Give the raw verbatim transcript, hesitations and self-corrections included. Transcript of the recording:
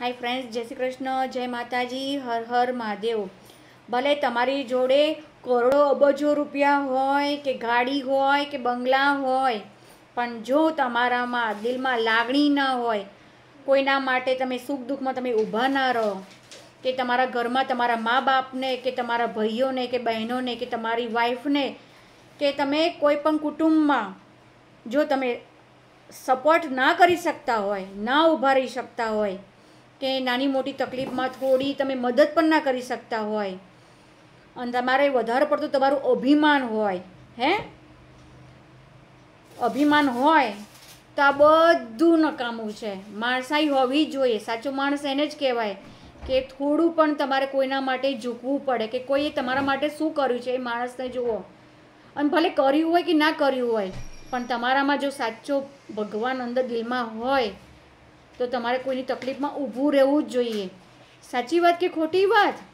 Hi friends, જય શ્રી કૃષ્ણ, જય માતાજી, હર હર મહાદેવ. ભલે તમારી જોડે કરોડો અબજો રૂપિયા હોય કે ગાડી હોય કે બંગલા હોય, પણ જો તમારામાં દિલમાં લાગણી ના હોય, કોઈના માટે તમે સુખ દુઃખમાં તમે ઊભા ના રહો, કે તમારા ઘરમાં તમારા મા બાપને કે તમારા ભાઈઓને કે બહેનોને કે તમારી વાઈફને કે તમે કોઈ પણ કુટુંબમાં જો તમે સપોર્ટ ના કરી શકતા હોય, ના ઊભા રહી શકતા હોય, કે નાની મોટી તકલીફમાં થોડી તમે મદદ પણ ના કરી શકતા હોય, અને તમારે વધારે પડતું તમારું અભિમાન હોય, હે અભિમાન હોય તો આ બધું નકામું છે. માણસાઈ હોવી જ જોઈએ. સાચો માણસ એને જ કહેવાય કે થોડું પણ તમારે કોઈના માટે ઝૂકવું પડે, કે કોઈએ તમારા માટે શું કર્યું છે એ માણસને જુઓ, અને ભલે કર્યું હોય કે ના કર્યું હોય, પણ તમારામાં જો સાચો ભગવાન અંદર દિલમાં હોય તો તમારે કોઈની તકલીફમાં ઊભું રહેવું જ જોઈએ. સાચી વાત કે ખોટી વાત?